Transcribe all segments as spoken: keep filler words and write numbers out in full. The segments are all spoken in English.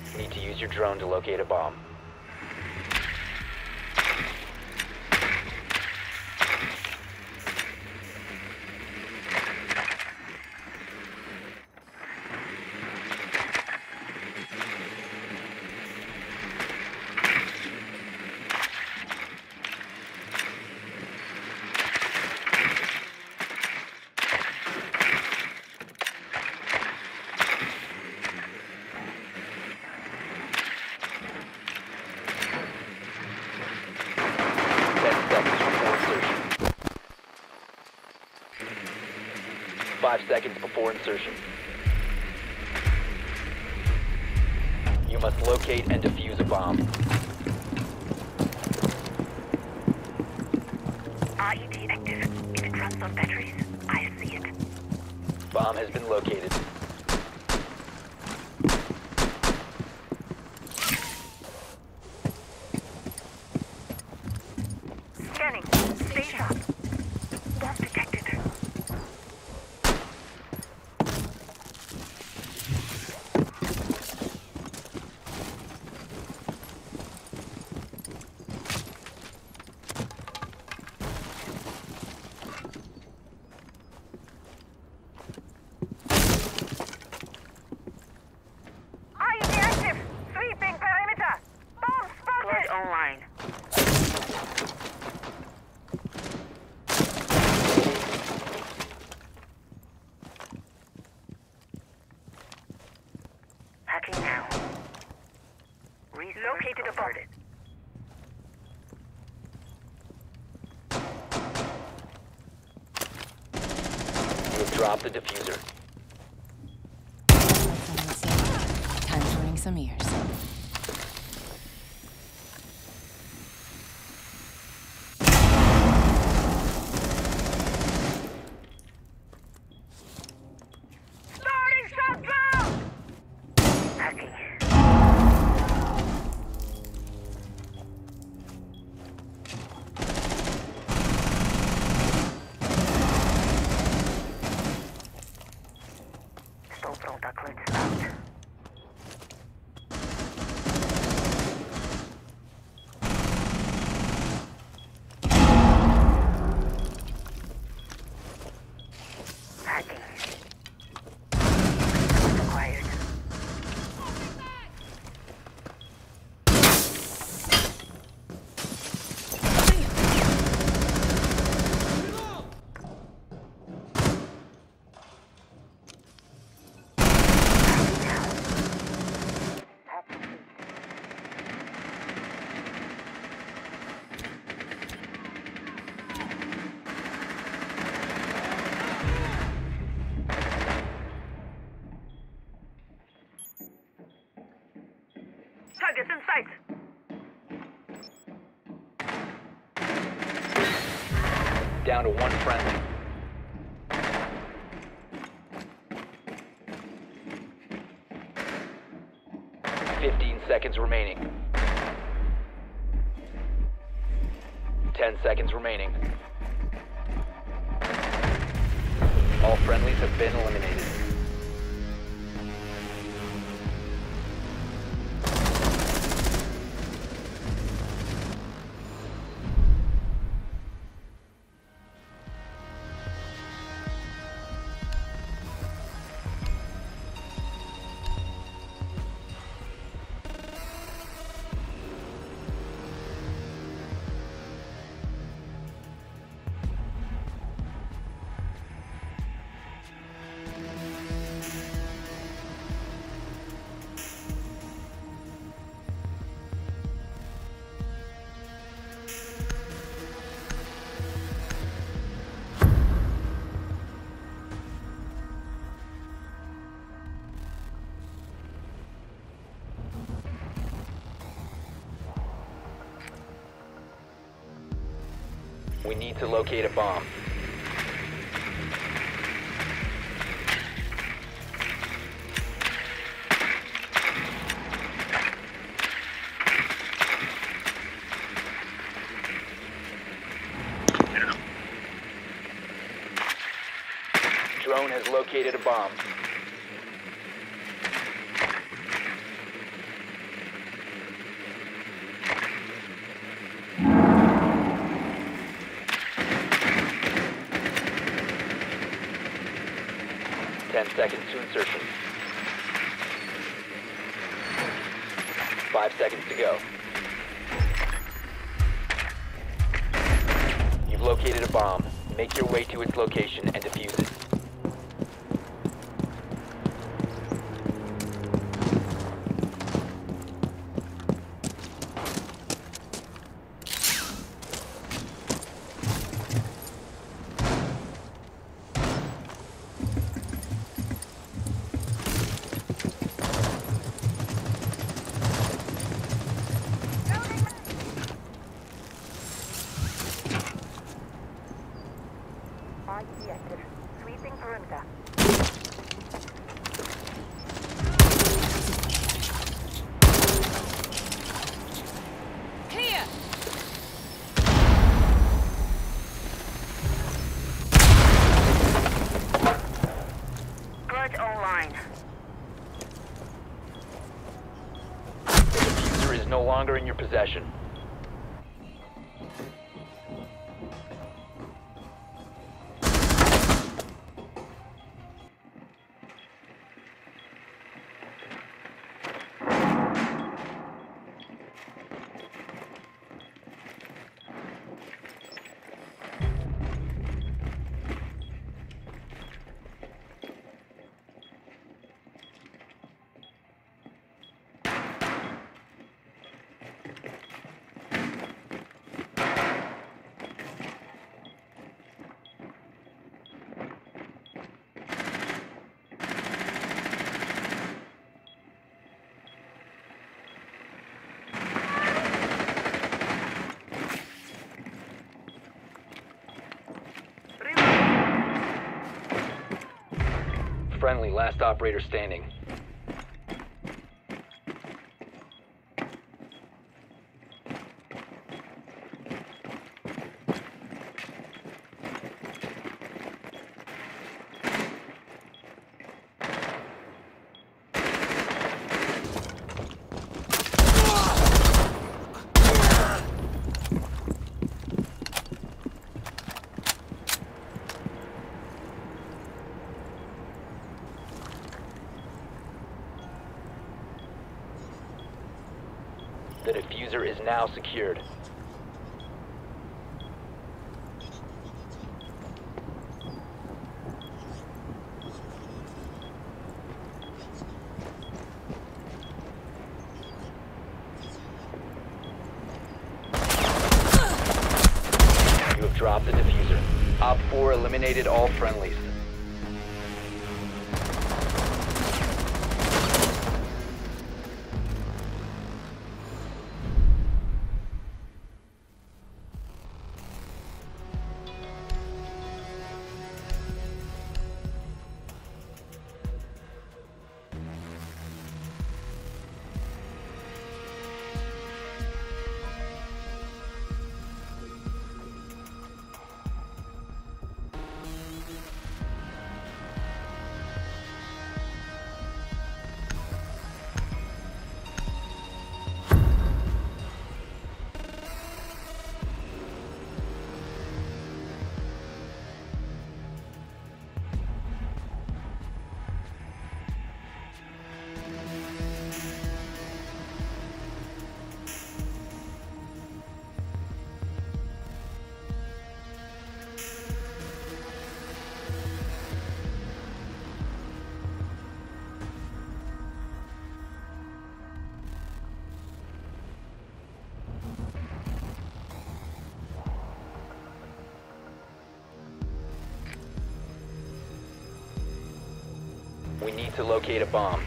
Need to use your drone to locate a bomb. Five seconds before insertion. You must locate and defuse a bomb. R E D active. If it runs on batteries, I see it. Bomb has been located. Scanning. Stay sharp. Bomb detected. Online. Hacking now. Located a bomb. You have dropped the diffuser. Time to ring some ears. Estou pronta, Clint Stout. Hacking. Acquired. Targets in sight. Down to one friendly. Fifteen seconds remaining. Ten seconds remaining. All friendlies have been eliminated. We need to locate a bomb. Drone has located a bomb. seconds to insertion. Five seconds to go. You've located a bomb. Make your way to its location and defuse it. I C active. Sweeping perimeter. Clear! Good online. The diffuser is no longer in your possession. Friendly, last operator standing. The diffuser is now secured. You have dropped the diffuser. Op four eliminated all friendlies. We need to locate a bomb.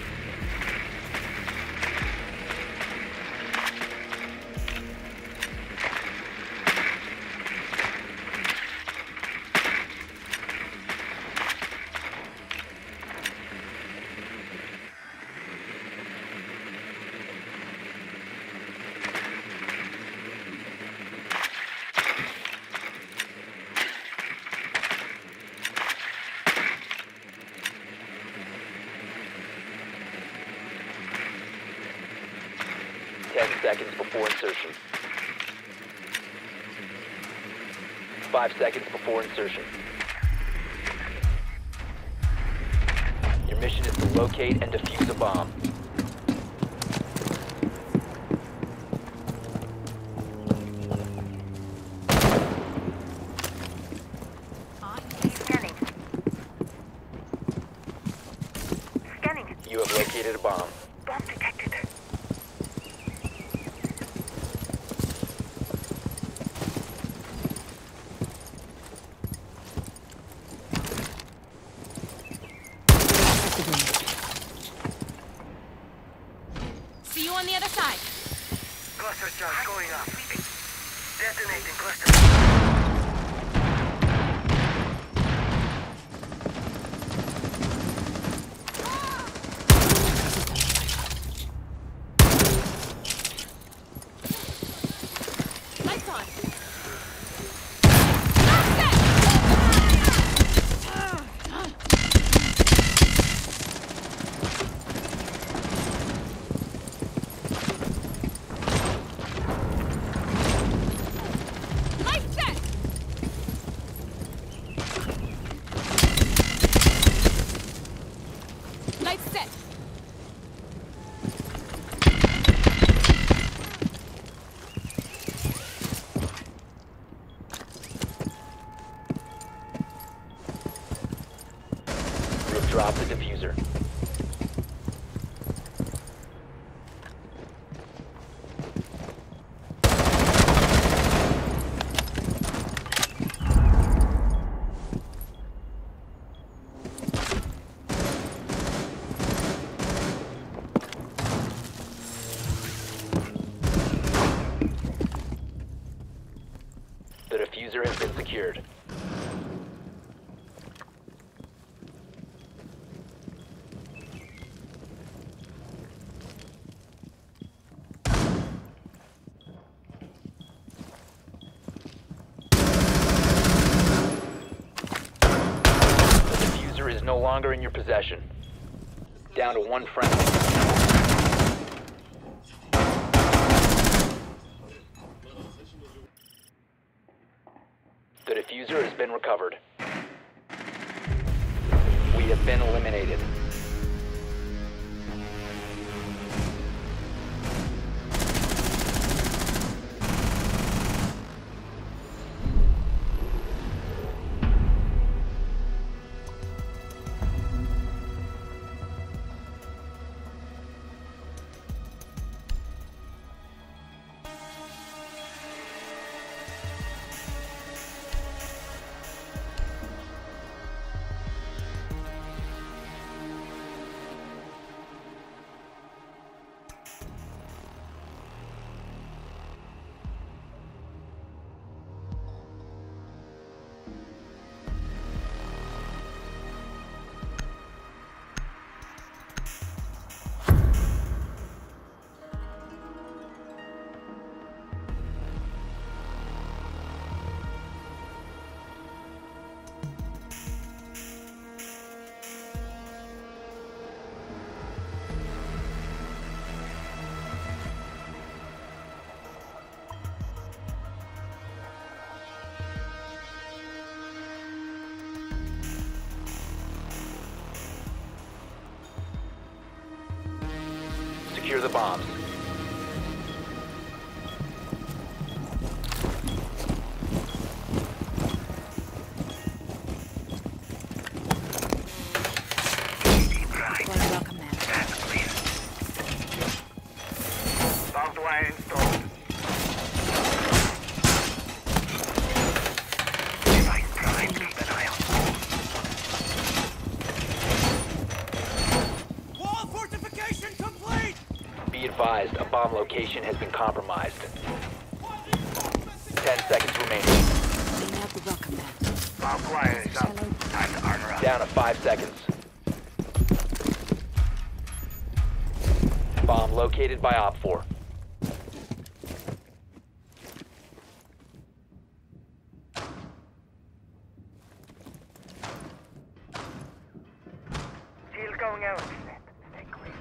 Ten seconds before insertion. Five seconds before insertion. Locate and defuse a bomb. Scanning. Scanning. You have located a bomb. Bomb detected. See you on the other side. Cluster charge going up. Detonating cluster. Lights on. Lights set. Lights set. You have dropped the diffuser. The diffuser has been secured. The diffuser is no longer in your possession. Down to one friendly. The diffuser has been recovered. We have been eliminated. Secure the bombs. Welcome, man. Bomb wire installed. Device primed. Keep an eye out. Wall fortification complete! Be advised, a bomb location has been compromised. Ten seconds remaining. Clean out the welcome mat. Bomb wire is up. Time to armor up. Down to five seconds. Bomb located by Op four. Shield going out. Stay clear.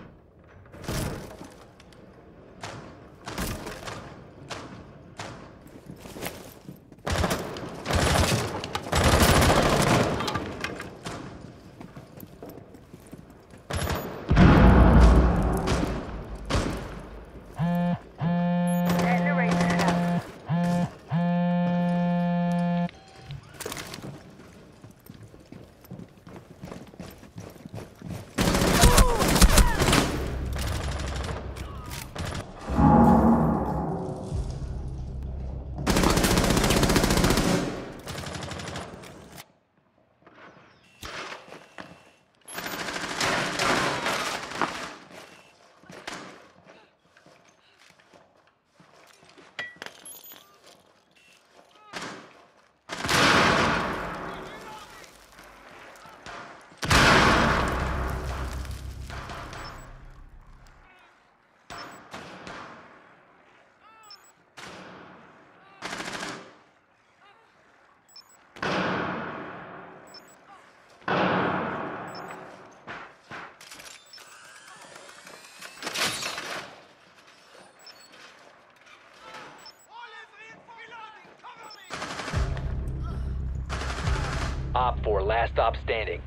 Op four, last stop standing.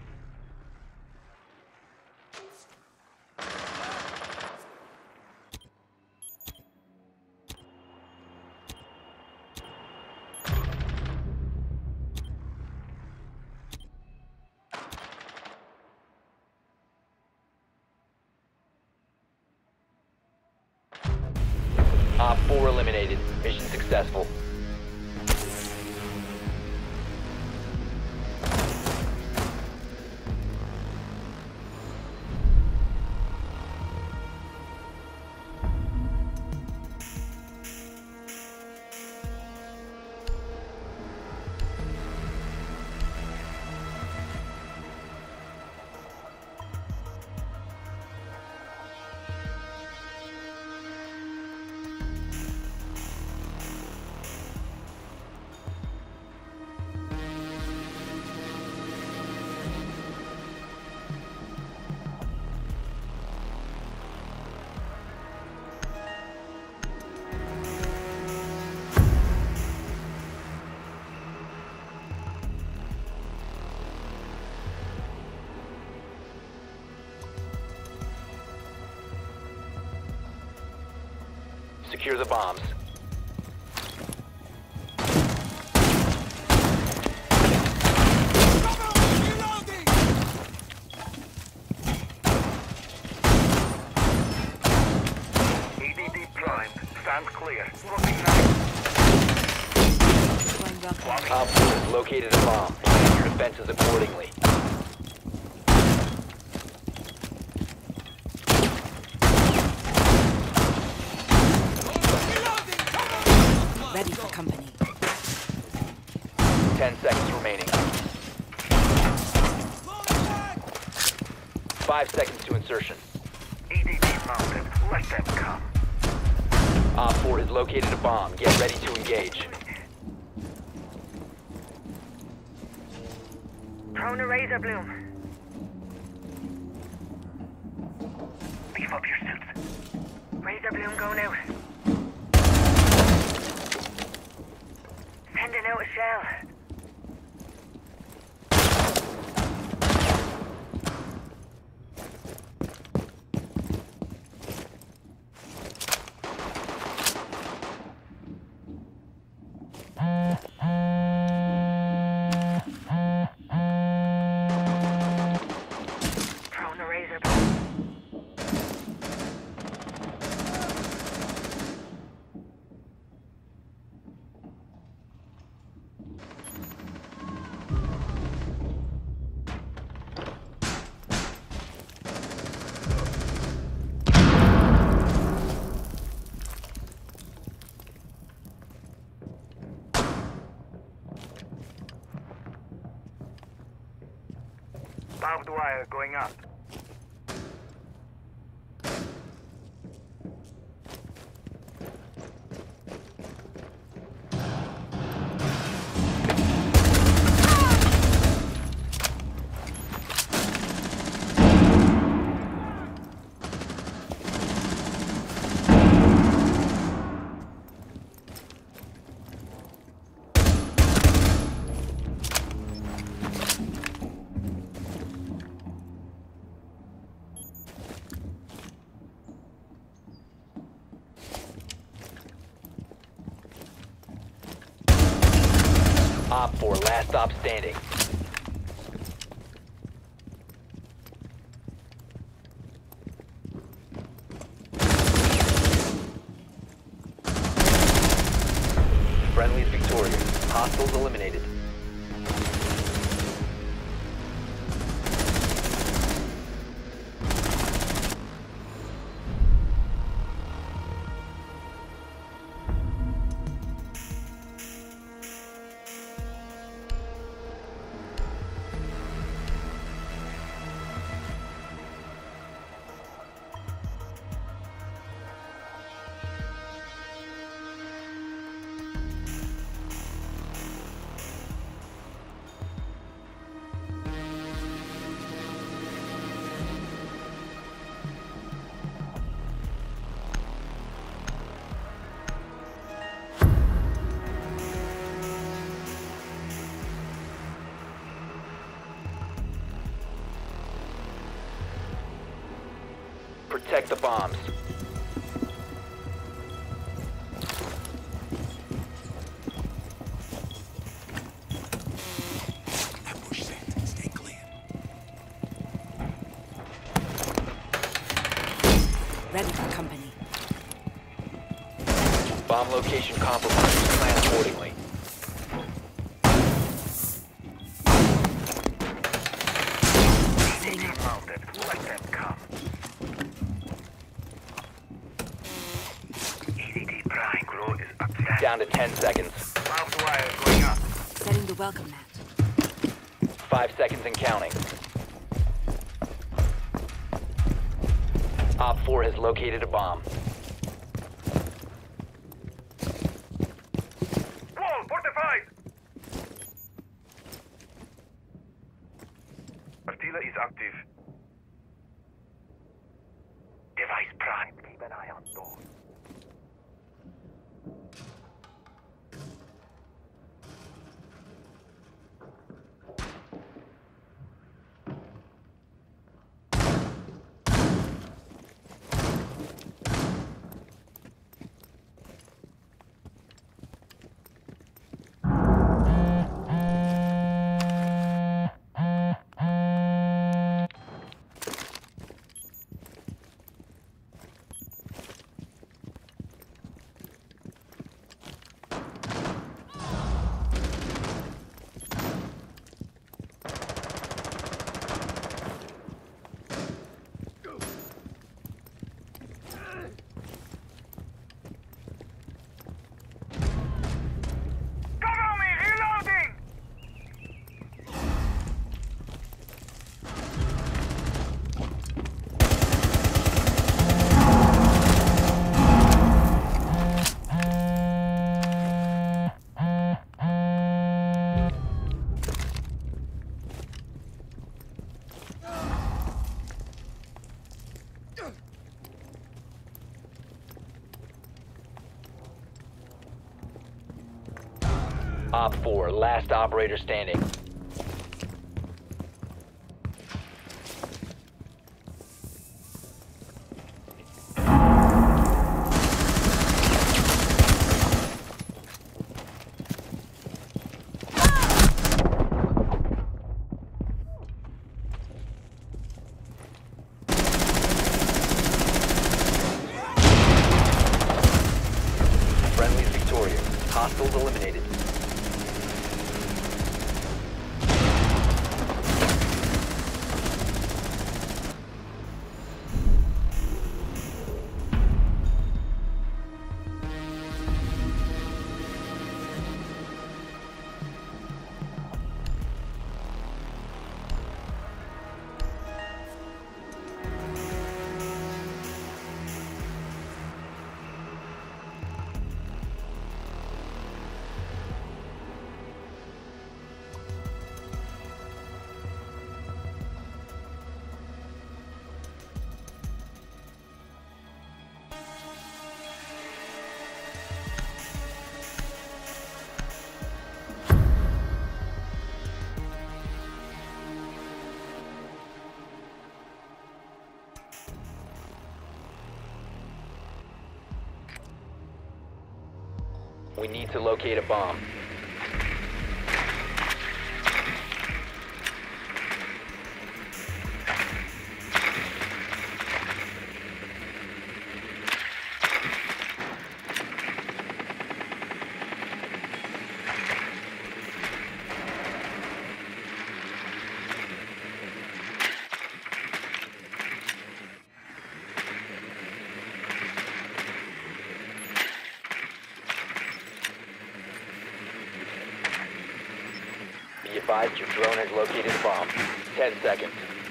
Op four eliminated. Mission successful. Secure the bombs. Reloading! E D D primed. Stand clear. Swapping now. Going welcome. Op four has located a bomb. Plan your defenses accordingly. Ready for company. Ten seconds remaining. Five seconds to insertion. E D D mounted. Let them come. Op four has located a bomb. Get ready to engage. Prone a razor bloom. Beef up your suits. Razor bloom going out. Sending out a shell. Prone a razor bloom. Barbed wire going up. Op four, last stop standing. Friendly's victorious. Hostiles eliminated. protect the bombs. Ambush set. Stay clear. Ready for company. Bomb location compromised. Plan accordingly. Setting up. Mounted. Let them come. E D D Prime Grow is upset. Down to ten seconds. Barbed wire going up. Setting the welcome mat. Five seconds and counting. Op four has located a bomb. Wall fortified! Artilla is active. Device prime. Keep an eye on door. Cover me! Reloading! Op four, last operator standing. Friendly's victorious. Hostiles eliminated. We need to locate a bomb. Be advised your drone has located a bomb. Ten seconds.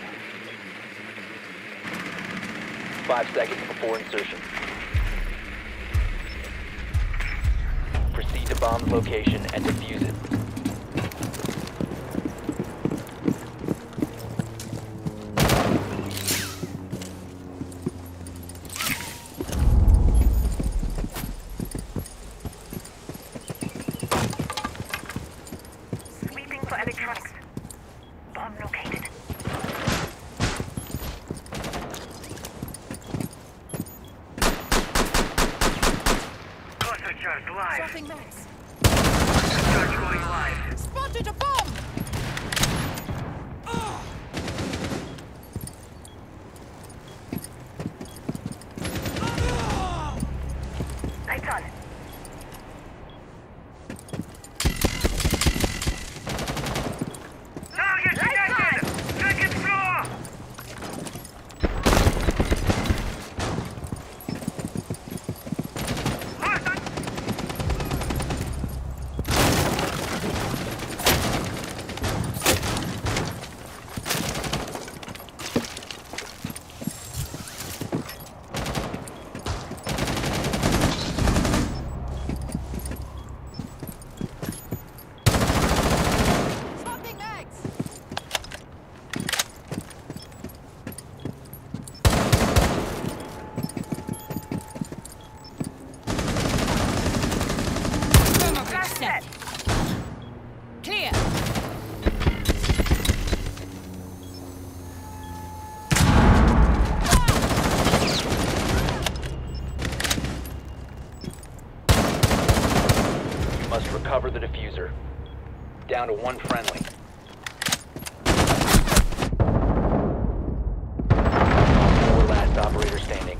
Five seconds before insertion. Proceed to bomb's location and defuse it. Sweeping for electronics. Bomb located. Charge live. Dropping max. Charge going live. Spotted a bomb! Lights on. Target detected! Second floor! Hostile! Dropping max! Thermobreach set. Clear! You must recover the diffuser. Down to one friendly. Four last operator standing.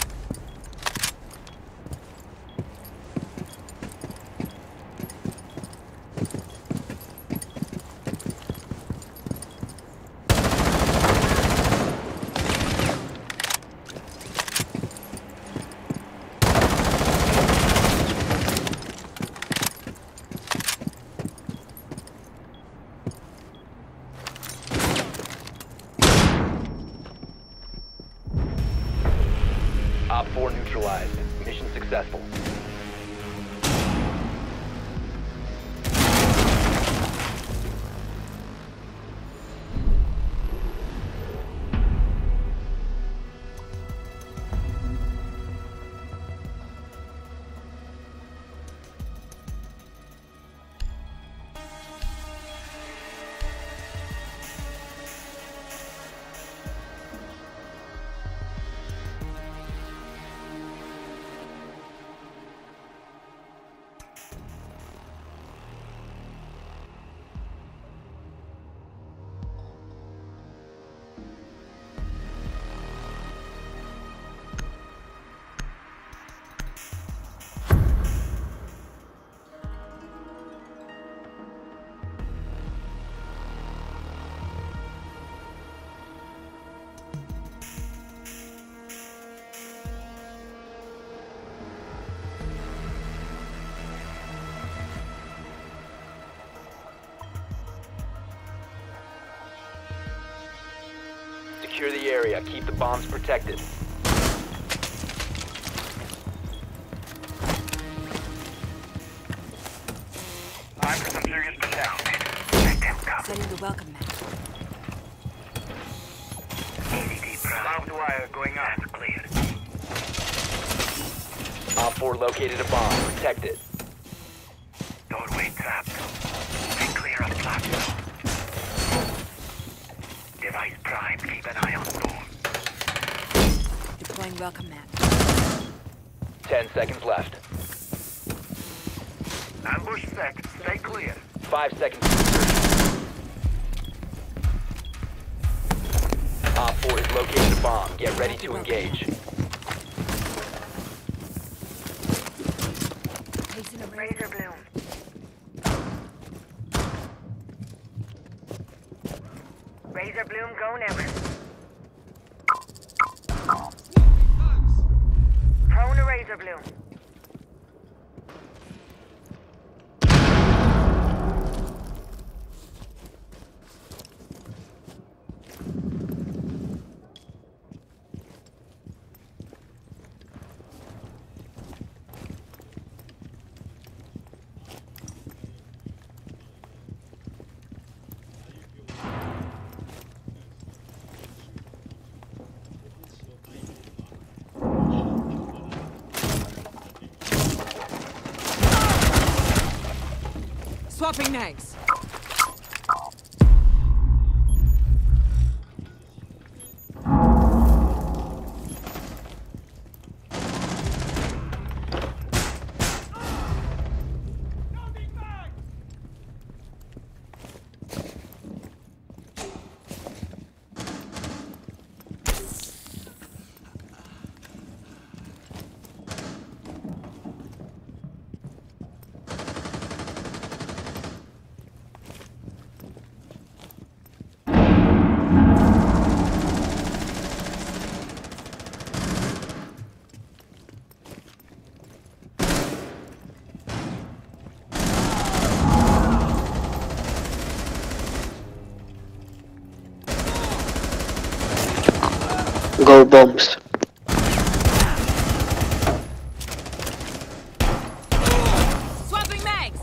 Op four neutralized. Mission successful. Secure the area. Keep the bombs protected. Time for some serious protection. Let them come. Setting the welcome mat. A D T barbed wire going up. That's clear. Op four located a bomb. Protect it. Doorway trapped. Stay clear of platform. Device prime. Keep an eye on door. Deploying welcome mat. Ten seconds left. Ambush set. Stay clear. Five seconds. to Op four has located a bomb. Get ready to engage. Placing a Razor bloom. Razor bloom, go never. Prone to razor bloom. Swapping nags. go bombs. Swapping mags.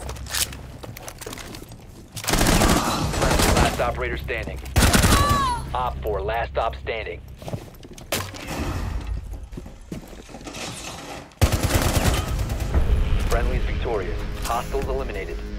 Last operator standing. Op four, last stop standing. Friendly's victorious. Hostiles eliminated.